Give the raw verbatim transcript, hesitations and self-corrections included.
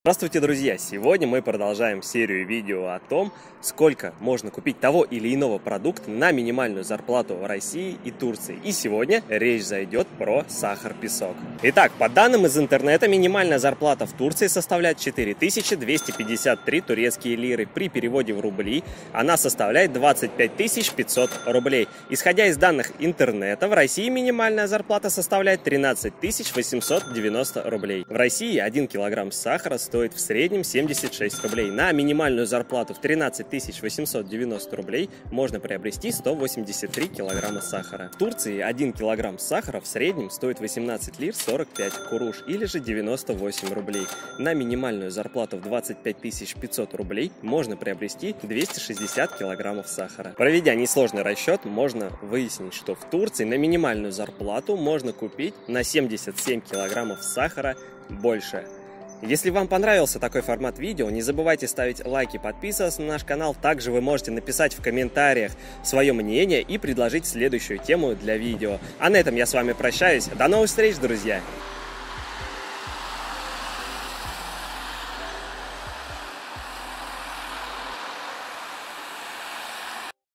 Здравствуйте, друзья! Сегодня мы продолжаем серию видео о том, сколько можно купить того или иного продукта на минимальную зарплату в России и Турции. И сегодня речь зайдет про сахар-песок. Итак, по данным из интернета, минимальная зарплата в Турции составляет четыре тысячи двести пятьдесят три турецкие лиры. При переводе в рубли она составляет двадцать пять тысяч пятьсот рублей. Исходя из данных интернета, в России минимальная зарплата составляет тринадцать тысяч восемьсот девяносто рублей. В России один килограмм сахара стоит стоит в среднем семьдесят шесть рублей. На минимальную зарплату в тринадцать тысяч восемьсот девяносто рублей можно приобрести сто восемьдесят три килограмма сахара. В Турции один килограмм сахара в среднем стоит восемнадцать лир сорок пять куруш или же девяносто восемь рублей. На минимальную зарплату в двадцать пять тысяч пятьсот рублей можно приобрести двести шестьдесят килограммов сахара. Проведя несложный расчет, можно выяснить, что в Турции на минимальную зарплату можно купить на семьдесят семь килограммов сахара больше. Если вам понравился такой формат видео, не забывайте ставить лайки, подписываться на наш канал. Также вы можете написать в комментариях свое мнение и предложить следующую тему для видео. А на этом я с вами прощаюсь. До новых встреч, друзья!